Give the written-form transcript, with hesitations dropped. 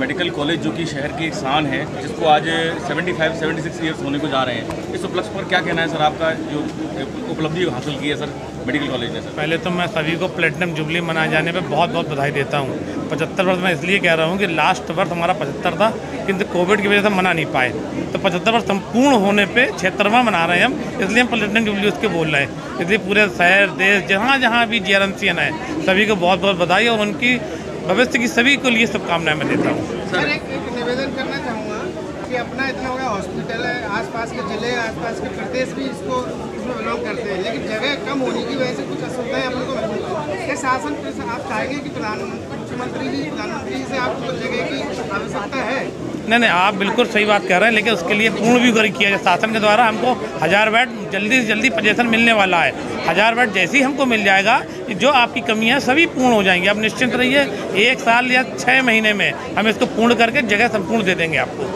Medical college जो कि शहर की एक शान है, जिसको आज 75-76 ईयर्स होने को जा रहे हैं, इस उपलक्ष्य पर क्या कहना है सर आपका, जो उपलब्धि हासिल की है सर मेडिकल कॉलेज ने? सर पहले तो मैं सभी को प्लेटिनम जुबली मनाए जाने पे बहुत बहुत बधाई देता हूँ। 75 वर्ष मैं इसलिए कह रहा हूँ कि लास्ट वर्ष हमारा 75 था, किंतु कोविड की वजह से मना नहीं पाए, तो 75 वर्ष संपूर्ण होने पे 76वां मना रहे हैं हम, इसलिए हम प्लेटिनम जुबली उसके बोल रहे हैं। इसलिए पूरे शहर देश जहाँ जहाँ भी जीआरएमसीएन है सभी को बहुत बहुत बधाई और उनकी भविष्य की सभी को लिए शुभकामनाएं मैं देता हूँ। सर एक निवेदन करना चाहूँगा कि अपना इतना हो गया हॉस्पिटल है, आसपास के जिले आसपास के प्रदेश भी इसको इसमें बिलोंग करते हैं, लेकिन जगह कम होने की वजह से कुछ असुविधाएं अपन को महसूस है। शासन आप चाहेंगे कि मुख्यमंत्री जी प्रधानमंत्री से आपको जगह की आवश्यकता है? नहीं, आप बिल्कुल सही बात कह रहे हैं, लेकिन उसके लिए पूर्ण भी किया जाए शासन के द्वारा। हमको 1000 बेड जल्दी से जल्दी पोजीशन मिलने वाला है। 1000 बेड जैसे ही हमको मिल जाएगा, जो आपकी कमियां सभी पूर्ण हो जाएंगी। आप निश्चिंत रहिए, 1 साल या 6 महीने में हम इसको पूर्ण करके जगह संपूर्ण दे देंगे आपको।